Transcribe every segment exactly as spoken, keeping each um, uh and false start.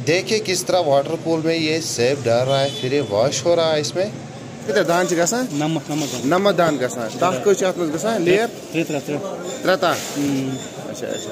देखिए किस तरह वाटर पूल में ये सेब डाल रहा है, फिर ये वॉश हो रहा है इसमें। कितना दान गसान नमक नमक नमक दान गसान तथ कस गसान लेयर त्रेता अच्छा अच्छा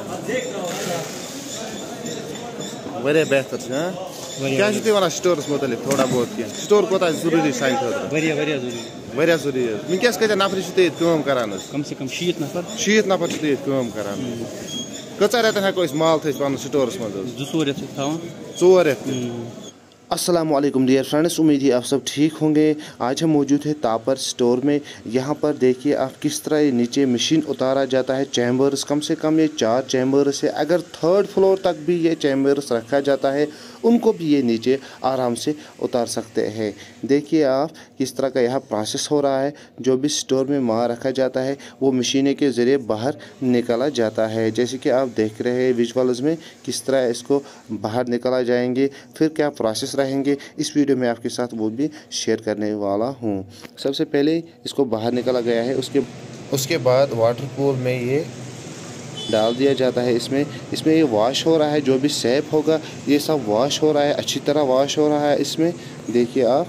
वारिया बेहतर क्या वन स्टोरस मुतलिक थोड़ा बहुत क्या स्टोर कोता जरूरी सान खुद वारिया जरूरी वनकस कत नफर तुम करान कम से कम शीत नफर शीत नफर तुम करान कचा रेतन हेको माल थ पे स्टोरस मज जोर ोर रेत। अस्सलाम वालेकुम डियर फ्रेंड्स, उम्मीद है आप सब ठीक होंगे। आज हम मौजूद है तापर स्टोर में। यहाँ पर देखिए आप किस तरह ये नीचे मशीन उतारा जाता है। चैम्बर्स कम से कम ये चार चैम्बर्स है। अगर थर्ड फ्लोर तक भी ये चैम्बर्स रखा जाता है उनको भी ये नीचे आराम से उतार सकते हैं। देखिए आप किस तरह का यहाँ प्रोसेस हो रहा है। जो भी स्टोर में माल रखा जाता है वो मशीनें के ज़रिए बाहर निकाला जाता है। जैसे कि आप देख रहे हैं विजुअल्स में किस तरह इसको बाहर निकाला जाएंगे, फिर क्या प्रोसेस रहेंगे, इस वीडियो में आपके साथ वो भी शेयर करने वाला हूँ। सबसे पहले इसको बाहर निकाला गया है, उसके उसके बाद वाटर पूल में ये डाल दिया जाता है। इसमें इसमें ये वॉश हो रहा है। जो भी सेब होगा ये सब वॉश हो रहा है, अच्छी तरह वॉश हो रहा है। इसमें देखिए आप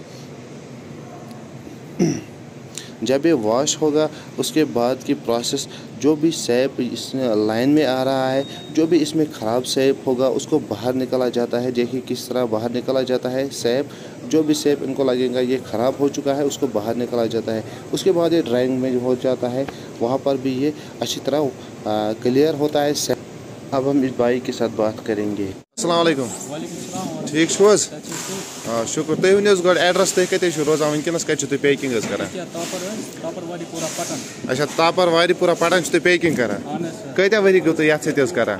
जब ये वॉश होगा उसके बाद की प्रोसेस, जो भी सेब इस लाइन में आ रहा है, जो भी इसमें ख़राब सेब होगा उसको बाहर निकाला जाता है। देखिए किस तरह बाहर निकाला जाता है सेब। जो भी सेब इनको लगेगा ये ख़राब हो चुका है उसको बाहर निकाला जाता है। उसके बाद ये ड्राइंग में हो जाता है, वहाँ पर भी ये अच्छी तरह क्लियर होता है सेब। अब हम इस भाई के साथ बात करेंगे। अस्सलाम वालेकुम। ठीक छोज हाँ शुक्र। तुम वन गो एड्रेस तुम कत रोजान वनकस कत पैकिंग कर अच्छा तापर वारीपुरा पटान तुम पैकिंग कर कत्या वरी गो तुम ये कर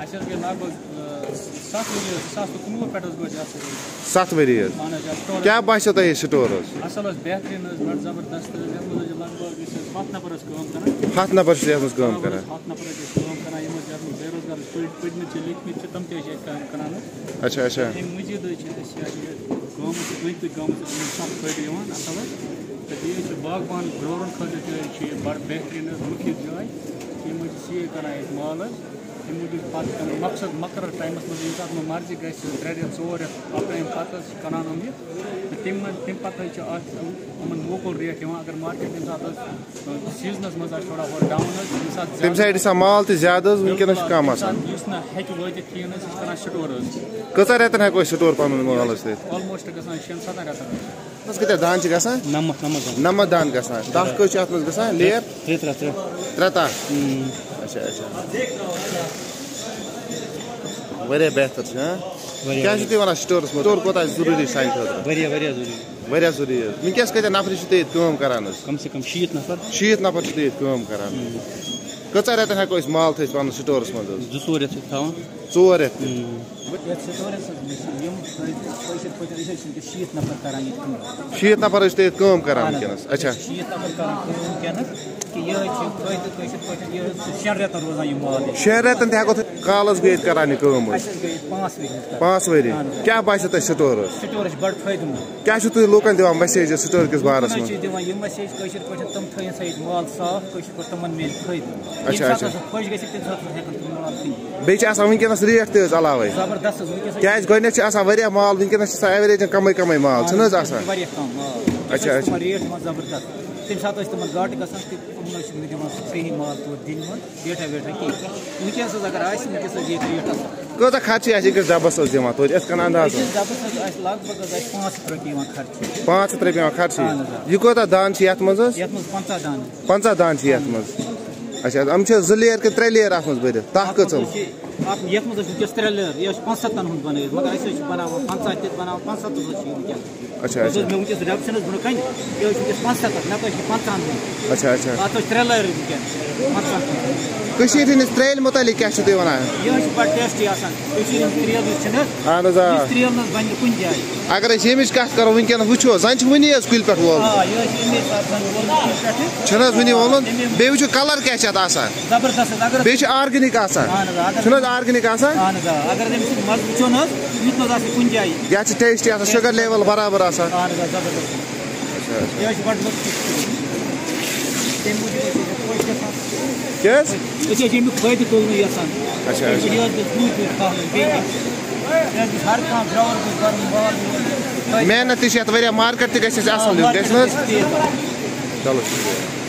सत वरी क्या बासो तुम स्टोर हथ नफर कम कर अच्छा अच्छा बागबान ग्रोवन खतर बड़ बेहतरीन मुफीद जाए ये कर माल मकसद मकर टाइमस मज मर्जी ग त्रे रेत ोर रेत अप्रैल पत् करान यह तम तम पे लोकल रेट अगर मार्केट तम सीजनस मज थोड़ा बहुत डाउन तम साइड माल ज्यादा वनकस कम वात कहें कर स्टोर कचा रेतन हेको स्टोर पन माल ऑलमोस्ट ग शेन सतन रेतन कत दान गसान नमक नमक नमक दान गसान तथ कस गसान लेयर त्रेता अच्छा अच्छा वारिया बेहतर क्या वन स्टोरस स्टोर कोता जरूरी सान खुद वारिया जरूरी वनकस कत नफर तुम करान कम से कम शीत नफर शीत नफर तुम करान कचा रेतन हेको माल थ पे स्टोरस मज जोर रेत ोर रेत शीत नफर कर शीत नफर कम करान वनकस अच्छा शेन रेतन रोजान माल शेन रेतन हेको कालस गई करान पाँच वरी क्या बासो तुम स्टोर स्टोर बड़ फायदे क्या तुम लूकन दिवान मैसेज स्टोर किस बारस में दिवान मैसेज तम थन माल साफ तमन मिल फायदे अच्छा अच्छा खुश बे वनकस रेट तज अलावे क्या गया माल वनकस एवरेज कम कम माल अच्छा अच्छा तम सात तम गाट ग सही माल तोर दिन डेटा वेटा कहीं वनकस अगर रेट कत खर्च डबस दिवान तो कन अंदाज लग भग पाँच रुपये खर्च पाँच हथ रुपये खर्च यह कोता दान मज पंचा दान पंचा दान मज अच्छा हम ज लेयर कि त्रे लेयर अत भर तह कम ये वनकस त्रे लेयर यह पाँच सतन हूँ बन मगर बना पंचा बना पाँच सत अच्छा अच्छा वनकस रेपशन ब्रो कन ये वनकस पाँच सत ना पंचान अच्छा अच्छा अत त्रे लेयर वनकस कशीर त्रेल मुतलिक क्या तुम वन यह बड़ टेस्टी त्रेल अहन त्रेल बन कुन जाए अगर यमिच कत करो वनकन वो जन वनी कुल पे वोल वनी वोलन बे वो कलर क्या जबरदस्त बे आर्गेनिक आर्गेनिक अगर मज वो कुन जाए यह टेस्टी शुगर लेवल बराबर फायदे तुल अच्छा ہر کھانا ڈرائیور کو کرن بال محنت تہ چھِ یتھ واریاہ مارکیٹ تہ گژھِ اَسہِ اصل دیُن گژھِ نہ حظ چلو شُکریہ